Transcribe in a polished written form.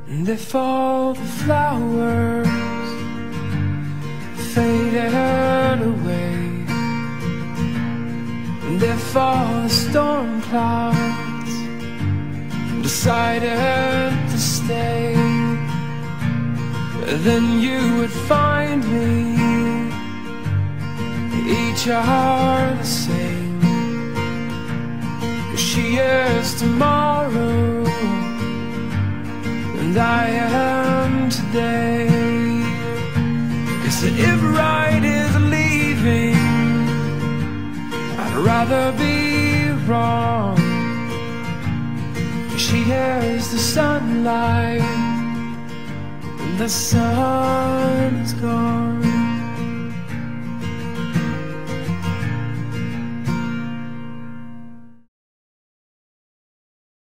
And if all the flowers faded away, and if all the storm clouds decided to stay, then you would find me, each are the same. 'Cause she is tomorrow, and I am today. 'Cause if right is leaving, I'd rather be wrong. 'Cause she is the sunlight, and the sun is gone.